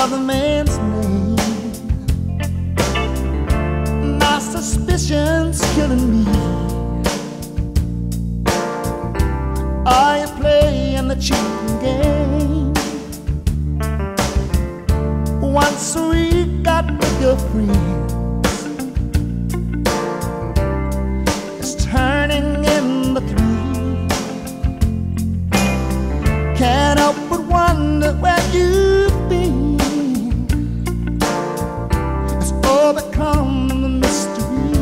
another man's name. My suspicion's killing me. Are you playing the cheating game? Once a week got with your friends, it's turning into three. Can't help but wonder where you've been. It's all become a mystery.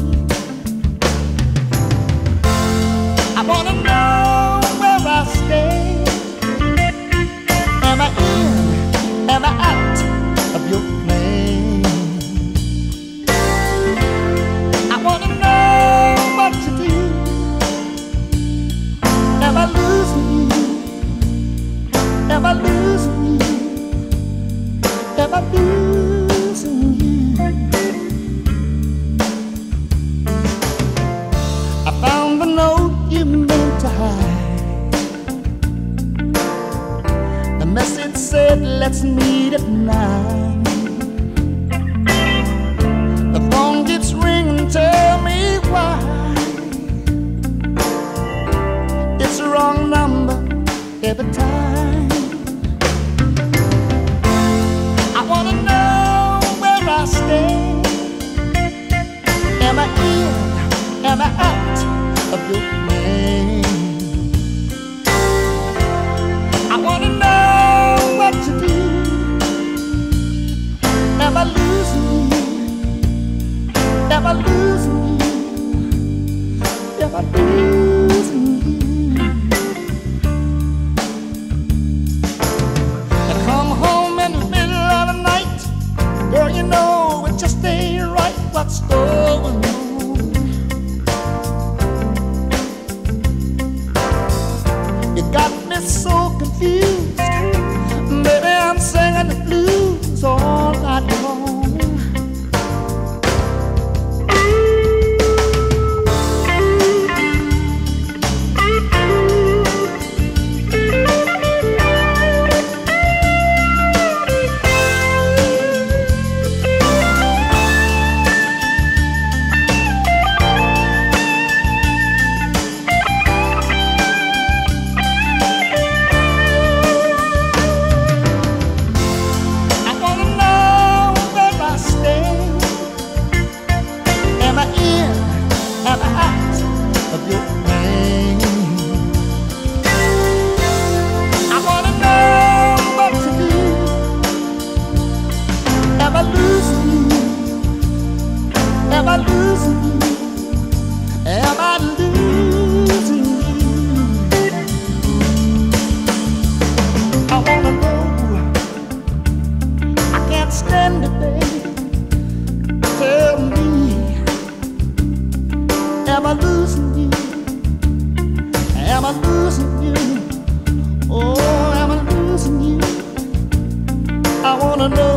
I wanna know where I stay. Am I in? Am I out of your plane? I wanna know what to do. Am I losing you? Am I losing you? Am I losing you? I found the note you meant to hide. The message said, let's meet at 9. The phone keeps ringing, tell me why. It's the wrong number every time. I wanna know where I stay. Am I in? Am I out of your name? I wanna know what to do. Am I losing you? Am I losing you? Am I losing you? I come home in the middle of the night. Girl, you know it just ain't right. What's going on? You got me so confused. Baby, I'm singing the blues all night long. Am I losing you? Am I losing you? Oh, am I losing you? I wanna know.